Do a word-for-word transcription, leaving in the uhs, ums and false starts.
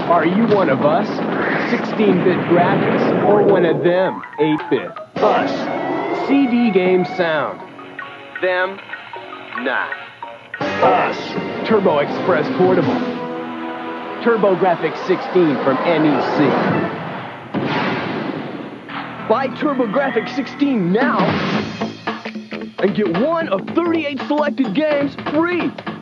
Are you one of us, sixteen bit graphics, or one of them, eight bit? Us, C D game sound. Them, nah. Us, Turbo Express Portable. TurboGrafx sixteen from N E C. Buy TurboGrafx sixteen now and get one of thirty-eight selected games free.